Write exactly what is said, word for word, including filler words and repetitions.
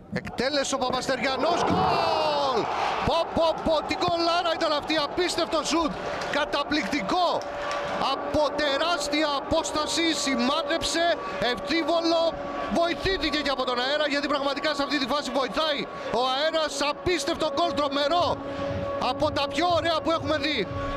Εκτέλεσε ο Παπαστεριανός, γκολ! Πω πω πω, τι γκολάρα ήταν αυτή, απίστευτο σουτ, καταπληκτικό! Από τεράστια απόσταση σημάδεψε, ευθύβολο, βοηθήθηκε και από τον αέρα, γιατί πραγματικά σε αυτή τη φάση βοηθάει ο αέρας, απίστευτο γκολ, τρομερό, από τα πιο ωραία που έχουμε δει.